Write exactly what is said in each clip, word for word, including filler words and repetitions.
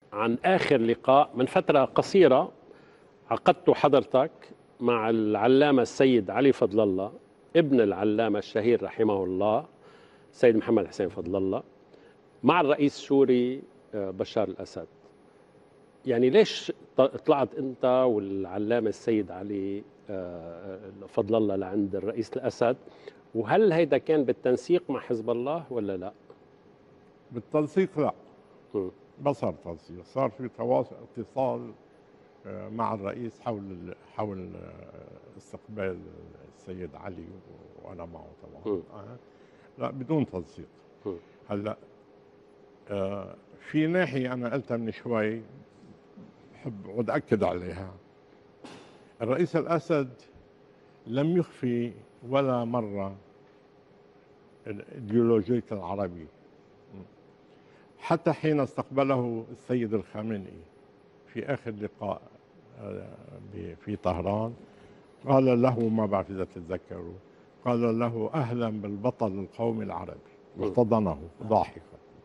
عن آخر لقاء من فترة قصيرة عقدت حضرتك مع العلامة السيد علي فضل الله ابن العلامة الشهير رحمه الله السيد محمد حسين فضل الله مع الرئيس السوري بشار الأسد. يعني ليش طلعت أنت والعلامة السيد علي فضل الله لعند الرئيس الأسد؟ وهل هيدا كان بالتنسيق مع حزب الله ولا لا؟ بالتنسيق لا، م. ما صار تنسيق، صار في تواصل اتصال مع الرئيس حول حول استقبال السيد علي وانا معه طبعا. م. لا بدون تنسيق. م. هلا آه في ناحية أنا قلتها من شوي بحب وأتأكد عليها. الرئيس الأسد لم يخفي ولا مرة الإيديولوجية العربي، حتى حين استقبله السيد الخامنئي في آخر لقاء في طهران قال له، ما بعرف إذا تتذكروا، قال له أهلا بالبطل القومي العربي واحتضنه ضاحكا.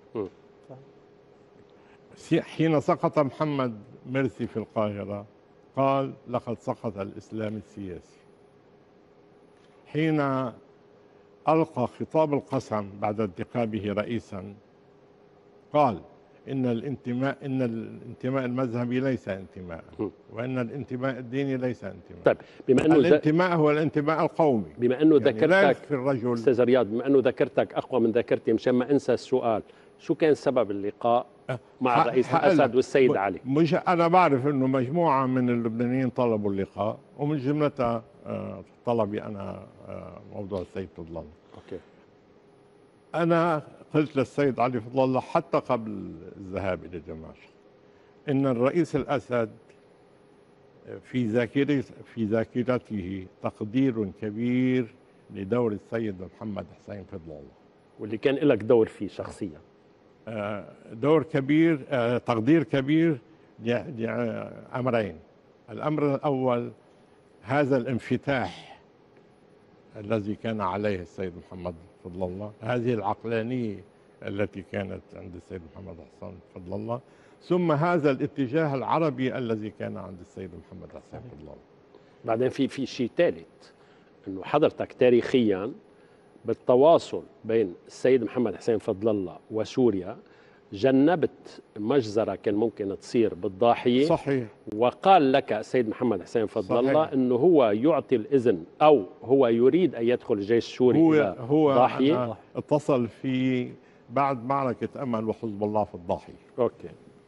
حين سقط محمد مرسي في القاهرة قال لقد سقط الإسلام السياسي. حين ألقى خطاب القسم بعد انتخابه رئيسا قال إن الانتماء إن الانتماء المذهبي ليس انتماء، وإن الانتماء الديني ليس انتماء. طيب بما انه الانتماء هو الانتماء القومي. بما انه يعني ذكرتك في الرجل استاذ رياض، بما انه ذكرتك اقوى من ذاكرتي مشان ما انسى السؤال، شو كان سبب اللقاء مع الرئيس الاسد والسيد علي؟ مش انا بعرف انه مجموعه من اللبنانيين طلبوا اللقاء، ومن جملتها طلبي انا موضوع السيد فضل الله. اوكي. انا قلت للسيد علي فضل الله حتى قبل الذهاب الى دمشق ان الرئيس الاسد في ذاكرة في ذاكرته تقدير كبير لدور السيد محمد حسين فضل الله، واللي كان لك دور فيه شخصيا. دور كبير، تقدير كبير لأمرين. الأمر الأول هذا الانفتاح الذي كان عليه السيد محمد فضل الله، هذه العقلانية التي كانت عند السيد محمد حسين فضل الله، ثم هذا الاتجاه العربي الذي كان عند السيد محمد حسين فضل الله. بعدين في في شيء ثالث، انه حضرتك تاريخيا بالتواصل بين السيد محمد حسين فضل الله وسوريا جنبت مجزرة كان ممكن تصير بالضاحية. صحيح. وقال لك السيد محمد حسين فضل صحيح. الله انه هو يعطي الاذن او هو يريد ان يدخل الجيش السوري هو الى هو ضاحية. اتصل في بعد معركة أمل وحزب الله في الضاحية. اوكي.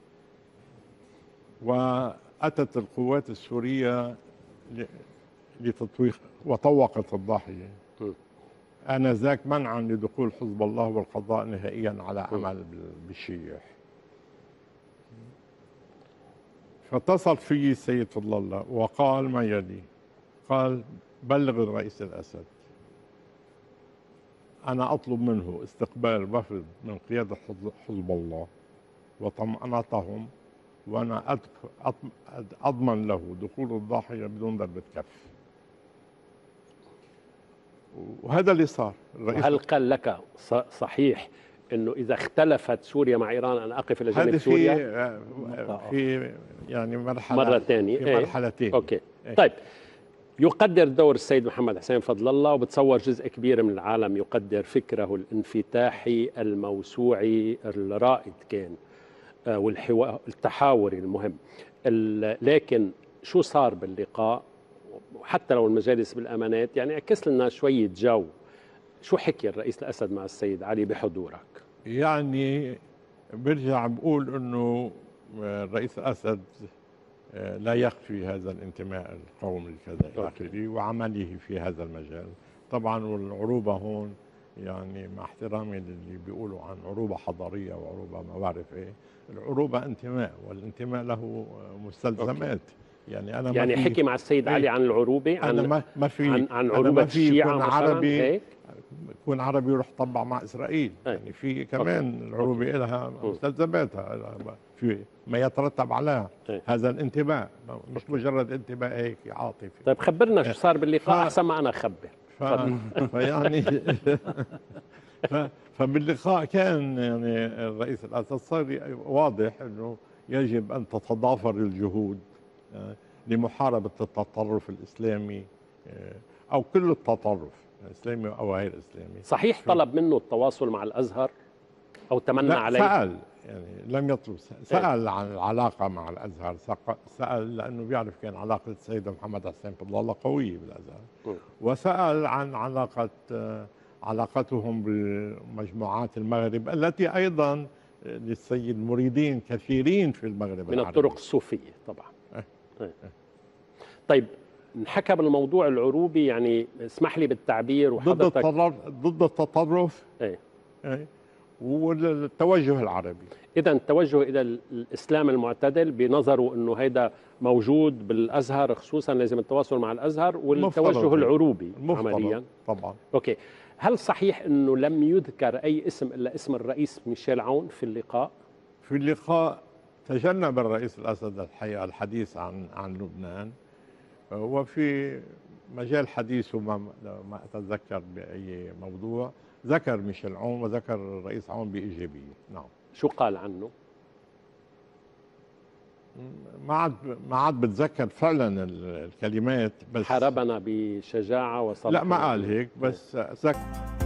وأتت القوات السورية لتطويق وطوقت الضاحية آنذاك منعا لدخول حزب الله والقضاء نهائيا على أمل بالشيح. فاتصل في السيد فضل الله وقال ما يلي، قال بلغ الرئيس الأسد أنا أطلب منه استقبال وفد من قيادة حزب الله وطمأنتهم، وأنا أضمن له دخول الضاحية بدون ضربة كف. وهذا اللي صار. هل قال لك صحيح انه اذا اختلفت سوريا مع ايران انا اقف الى جانب سوريا؟ في في يعني مرحله مره ثانيه في مرحلتين. اوكي. طيب، يقدر دور السيد محمد حسين فضل الله، وبتصور جزء كبير من العالم يقدر فكره الانفتاحي الموسوعي الرائد كان والتحاوري المهم. لكن شو صار باللقاء؟ حتى لو المجالس بالامانات، يعني عكس لنا شويه جو. شو حكي الرئيس الاسد مع السيد علي بحضورك؟ يعني برجع بقول انه الرئيس الاسد لا يخفي هذا الانتماء القومي كذا الى اخره وعمله في هذا المجال. طبعا والعروبه هون يعني مع احترامي للي بيقولوا عن عروبه حضاريه وعروبه ما بعرف ايه، العروبه انتماء والانتماء له مستلزمات. يعني انا يعني حكي مع السيد علي عن العروبه، عن أنا ما ما في عن, عن عروبه الشيعه مثلا عربي هيك؟ يكون عربي يروح طبع مع اسرائيل. أي. يعني في كمان أوكي. العروبه لها مستلزماتها في ما يترتب عليها. أي. هذا الانتماء مش مجرد انتماء هيك عاطفي. طيب خبرنا شو صار باللقاء ف... احسن ما انا اخبر. ف... فيعني ف... فباللقاء كان يعني الرئيس الاسد صار واضح انه يجب أن تتضافر الجهود لمحاربة التطرف الإسلامي أو كل التطرف إسلامي أو غير إسلامي. صحيح طلب منه التواصل مع الأزهر أو تمنى لا عليه؟ سأل، يعني لم يطلب، سأل عن العلاقة مع الأزهر، سأل لأنه بيعرف كان علاقة السيد محمد حسين فضل الله قوية بالأزهر، م. وسأل عن علاقة علاقتهم بمجموعات المغرب التي أيضا للسيد مريدين كثيرين في المغرب من العربي. الطرق الصوفية طبعا. اه. اه. طيب انحكى بالموضوع العروبي، يعني اسمح لي بالتعبير وحضرتك ضد التطرف ضد التطرف ايه ايه والتوجه العربي. اذا التوجه الى الاسلام المعتدل بنظره انه هيدا موجود بالازهر، خصوصا لازم التواصل مع الازهر، والتوجه العروبي عمليا طبعا. اوكي، هل صحيح انه لم يذكر اي اسم الا اسم الرئيس ميشيل عون في اللقاء؟ في اللقاء تجنب الرئيس الاسد الحقيقه الحديث عن عن لبنان، وفي مجال حديثه ما ما اتذكر باي موضوع ذكر ميشيل عون وذكر الرئيس عون بايجابيه. نعم. شو قال عنه؟ ما عاد ما عاد بتذكر فعلا الكلمات، بس حاربنا بشجاعه وصلح. لا ما قال هيك، بس ذكر